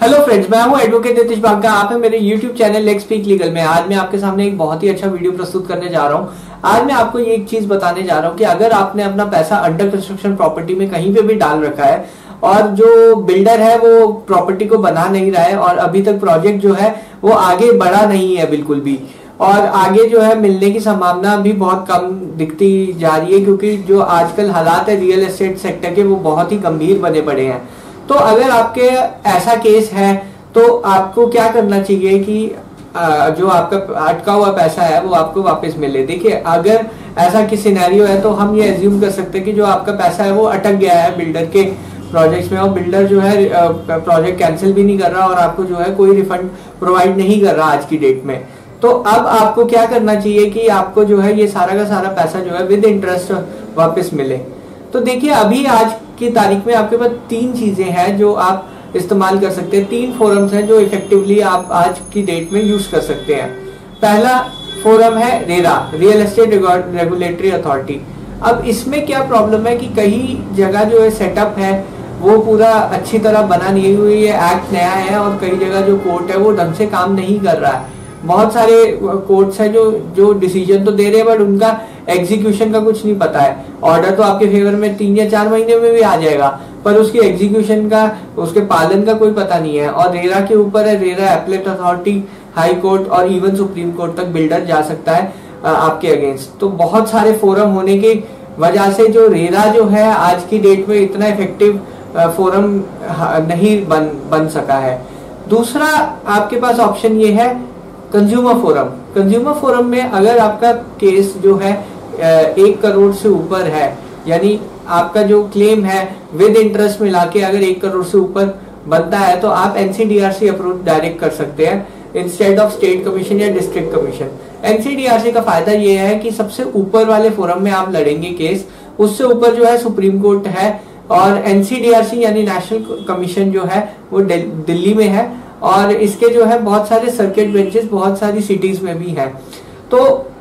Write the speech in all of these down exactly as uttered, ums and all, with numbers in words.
Hello friends, मैं हूं advocate Nitish Banka. आप हैं मेरे YouTube channel let's speak legal में। आज मैं आपके सामने एक बहुत ही अच्छा वीडियो प्रस्तुत करने जा रहा हूं। आज मैं आपको ये एक चीज बताने जा रहा हूं कि अगर आपने अपना पैसा अंडर कंस्ट्रक्शन प्रॉपर्टी में कहीं पे भी डाल रखा है और जो बिल्डर है वो प्रॉपर्टी को बना नहीं रहा है और अभी तक प्रोजेक्ट जो है वो आगे बढ़ा नहीं है बिल्कुल भी, और आगे जो है मिलने की संभावना भी बहुत कम दिखती जा रही है, क्योंकि जो आजकल हालात है रियल एस्टेट सेक्टर के वो बहुत ही गंभीर बने पड़े हैं। तो अगर आपके ऐसा केस है तो आपको क्या करना चाहिए कि जो आपका अटका हुआ पैसा है वो आपको वापस मिले। देखिए, अगर ऐसा किसी सिनेरियो है तो हम ये एज्यूम कर सकते हैं कि जो आपका पैसा है वो अटक गया है बिल्डर के प्रोजेक्ट्स में, और बिल्डर जो है प्रोजेक्ट कैंसिल भी नहीं कर रहा और आपको जो है कोई रिफंड प्रोवाइड नहीं कर रहा आज की डेट में। तो अब आपको क्या करना चाहिए कि आपको जो है ये सारा का सारा पैसा जो है विद इंटरेस्ट वापस मिले। तो देखिए, अभी आज की तारीख में आपके पास तीन चीजें हैं जो आप इस्तेमाल कर सकते हैं। तीन फोरम्स हैं जो इफेक्टिवली आप आज की डेट में यूज कर सकते हैं। पहला फोरम है RERA, real estate regulatory authority. अब इसमें क्या प्रॉब्लम है कि कई जगह जो है सेटअप है वो पूरा अच्छी तरह बना नहीं हुई है, एक्ट नया है, और कई जगह जो कोर्ट है वो ढंग से काम नहीं कर रहा है। बहुत सारे कोर्ट्स हैं जो जो डिसीजन तो दे रहे हैं बट उनका एग्जीक्यूशन का कुछ नहीं पता है। ऑर्डर तो आपके फेवर में तीन या चार महीने में भी आ जाएगा, पर उसकी एग्जीक्यूशन का, उसके पालन का कोई पता नहीं है। और रेरा के ऊपर है, RERA appellate authority, high court और इवन सुप्रीम कोर्ट तक बिल्डर जा सकता है आपके अगेंस्ट। तो बहुत सारे फोरम होने की वजह से जो रेरा जो है आज की डेट में इतना इफेक्टिव फोरम नहीं बन बन सका है। दूसरा आपके पास ऑप्शन ये है कंज्यूमर फोरम। कंज्यूमर फोरम में अगर आपका केस जो है एक करोड़ से ऊपर है, यानी आपका जो क्लेम है विद इंटरेस्ट मिला के अगर एक करोड़ से ऊपर बनता है, तो आप एनसीडीआरसी अप्रोच डायरेक्ट कर सकते हैं इंस्टेड ऑफ स्टेट कमीशन या डिस्ट्रिक्ट कमीशन। एनसीडीआरसी का फायदा ये है कि सबसे ऊपर वाले फोरम में आप लड़ेंगे केस, उससे ऊपर जो है सुप्रीम कोर्ट है, और एनसीडीआरसी यानी नेशनल कमीशन जो है वो दिल्ली में है, और इसके जो है बहुत सारे सर्किट बेंचेस बहुत सारी सिटीज में भी हैं। तो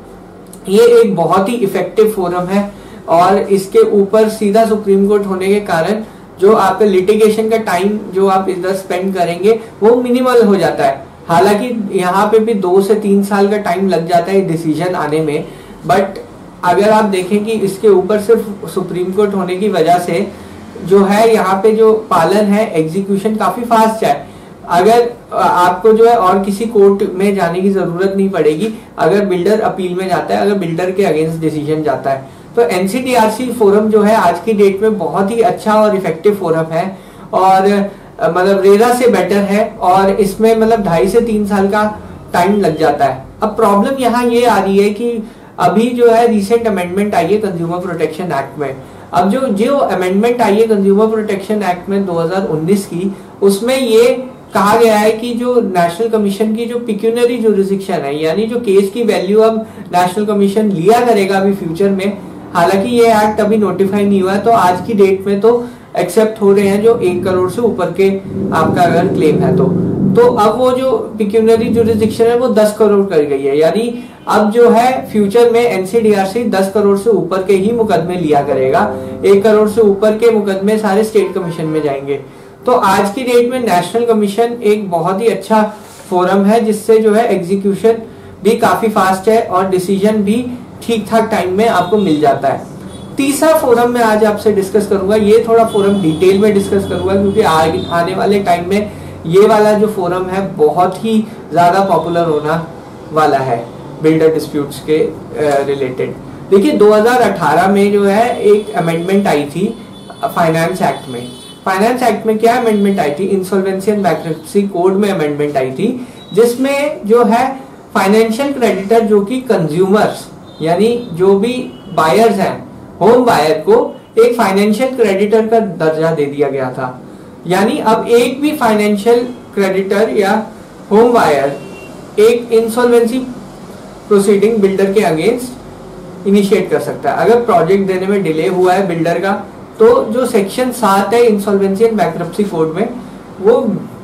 ये एक बहुत ही इफेक्टिव फोरम है, और इसके ऊपर सीधा सुप्रीम कोर्ट होने के कारण जो आपका लिटिगेशन का टाइम जो आप इधर स्पेंड करेंगे वो मिनिमल हो जाता है। हालांकि यहाँ पे भी दो से तीन साल का टाइम लग जाता है डिसीजन आने में, बट अगर आप देखें कि इसके ऊपर सिर्फ सुप्रीम कोर्ट होने की वजह से जो है यहाँ पे जो पालन है, एग्जीक्यूशन काफी फास्ट है। अगर आपको जो है और किसी कोर्ट में जाने की जरूरत नहीं पड़ेगी अगर बिल्डर अपील में जाता है, अगर बिल्डर के अगेंस्ट डिसीजन जाता है। तो एनसीडीआरसी फोरम जो है आज की डेट में बहुत ही अच्छा और इफेक्टिव फोरम है, और मतलब रेरा से बेटर है, और इसमें मतलब ढाई से तीन साल का टाइम लग जाता है। अब प्रॉब्लम यहाँ ये आ रही है कि अभी जो है रिसेंट अमेंडमेंट आई है कंज्यूमर प्रोटेक्शन एक्ट में। अब जो जो अमेंडमेंट आई है कंज्यूमर प्रोटेक्शन एक्ट में दो हजार उन्नीस की, उसमें ये कहा गया है कि जो नेशनल कमीशन की जो पिक्यूनरी जुरिसडिक्शन है, यानी जो केस की वैल्यू अब नेशनल कमीशन लिया करेगा अभी फ्यूचर में, हालांकि ये एक्ट अभी नोटिफाई नहीं हुआ है, तो आज की डेट में तो एक्सेप्ट हो रहे हैं जो एक करोड़ से ऊपर के आपका अगर क्लेम है तो तो अब वो जो पिक्यूनरी जुरिसडिक्शन है वो दस करोड़ कर गई है, यानी अब जो है फ्यूचर में एनसीडीआरसी दस करोड़ से ऊपर के ही मुकदमे लिया करेगा, एक करोड़ से ऊपर के मुकदमे सारे स्टेट कमीशन में जाएंगे। तो आज की डेट में नेशनल कमीशन एक बहुत ही अच्छा फोरम है, जिससे जो है एग्जीक्यूशन भी काफी फास्ट है और डिसीजन भी ठीक ठाक टाइम में आपको मिल जाता है। तीसरा फोरम मैं आज आपसे डिस्कस करूंगा, ये थोड़ा फोरम डिटेल में डिस्कस करूंगा क्योंकि आने वाले टाइम में ये वाला जो फोरम है बहुत ही ज्यादा पॉपुलर होना वाला है बिल्डर डिस्प्यूट्स के रिलेटेड। देखिए, दो हज़ार अठारह में जो है एक अमेंडमेंट आई थी फाइनेंस एक्ट में। फाइनेंस एक्ट में क्या अमेंडमेंट आई थी? इंसॉल्वेंसी एंड बैंक्रप्सी कोड में अमेंडमेंट आई थी, जिसमें जो है फाइनेंशियल क्रेडिटर जो कि कंज्यूमर्स यानी जो भी बायर्स हैं, होम बायर को एक फाइनेंशियल क्रेडिटर का दर्जा दे दिया गया था। यानी अब एक भी फाइनेंशियल क्रेडिटर या होम बायर एक इंसॉल्वेंसी प्रोसीडिंग बिल्डर के अगेंस्ट इनिशिएट कर सकता है। अगर प्रोजेक्ट देने में डिले हुआ है बिल्डर का, तो जो सेक्शन सात है इंसॉल्वेंसी एंड बैंक्रप्सी कोड में, वो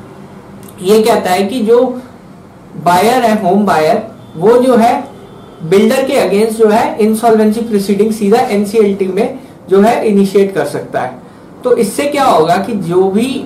ये कहता है कि जो बायर है, होम बायर, वो जो है बिल्डर के अगेंस्ट जो है इंसॉल्वेंसी प्रोसीडिंग सीधा एनसीएलटी में जो है इनिशिएट कर सकता है। तो इससे क्या होगा कि जो भी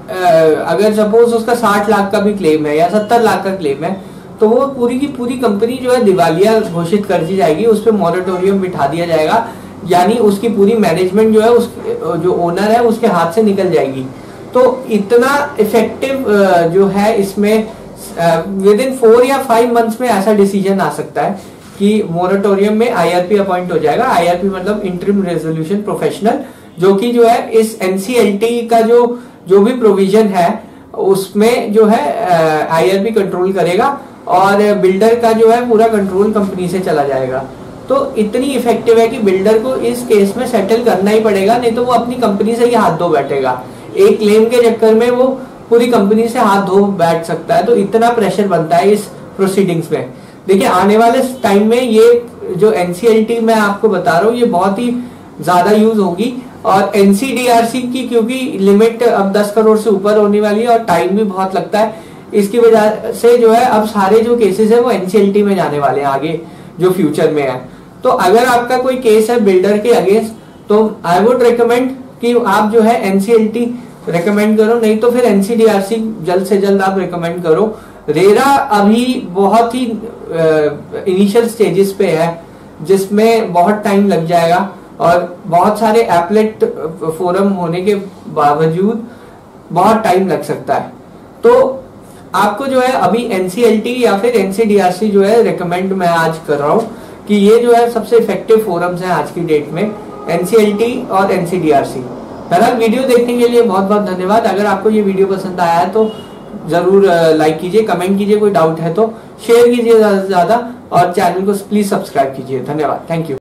अगर सपोज उसका साठ लाख का भी क्लेम है या सत्तर लाख का क्लेम है, तो वो पूरी की पूरी कंपनी जो है दिवालिया घोषित कर दी जाएगी, उस पर मॉरेटोरियम बिठा दिया जाएगा, यानी उसकी पूरी मैनेजमेंट जो है उस जो ओनर है उसके हाथ से निकल जाएगी। तो इतना इफेक्टिव जो है इसमें विद इन फोर या फाइव मंथ्स में ऐसा डिसीजन आ सकता है कि मोरेटोरियम में आईआरपी अपॉइंट हो जाएगा। आईआरपी मतलब इंटरिम रेजोल्यूशन प्रोफेशनल, जो कि जो है इस एनसीएलटी का जो जो भी प्रोविजन है उसमें जो है आईआरपी कंट्रोल करेगा और बिल्डर का जो है पूरा कंट्रोल कंपनी से चला जाएगा। तो इतनी इफेक्टिव है कि बिल्डर को इस केस में सेटल करना ही पड़ेगा, नहीं तो वो अपनी कंपनी से ही हाथ धो बैठेगा। एक क्लेम के चक्कर में वो पूरी कंपनी से हाथ धो बैठ सकता है। तो इतना प्रेशर बनता है इस प्रोसीडिंग्स में। देखिए आने वाले टाइम में ये जो एनसीएलटी मैं आपको बता रहा हूँ ये बहुत ही ज्यादा यूज होगी, और एनसीडीआरसी की क्योंकि लिमिट अब दस करोड़ से ऊपर होने वाली है और टाइम भी बहुत लगता है, इसकी वजह से जो है अब सारे जो केसेस है वो एनसीएलटी में जाने वाले हैं आगे जो फ्यूचर में है। तो अगर आपका कोई केस है बिल्डर के अगेंस्ट, तो आई वुड रिकमेंड कि आप जो है एनसीएलटी रिकमेंड करो, नहीं तो फिर एनसीडीआरसी जल्द से जल्द आप रिकमेंड करो। रेरा अभी बहुत ही इनिशियल स्टेजेस पे है जिसमें बहुत टाइम लग जाएगा, और बहुत सारे एपलेट फोरम होने के बावजूद बहुत टाइम लग सकता है। तो आपको जो है अभी एनसीएलटी या फिर एनसीडीआरसी जो है रिकमेंड मैं आज कर रहा हूँ कि ये जो है सबसे इफेक्टिव फोरम्स हैं आज की डेट में, एनसीएलटी और एनसीडीआरसी। बहरहाल वीडियो देखने के लिए बहुत बहुत धन्यवाद। अगर आपको ये वीडियो पसंद आया है तो जरूर लाइक कीजिए, कमेंट कीजिए, कोई डाउट है तो शेयर कीजिए ज्यादा से ज्यादा, और चैनल को प्लीज सब्सक्राइब कीजिए। धन्यवाद, थैंक यू।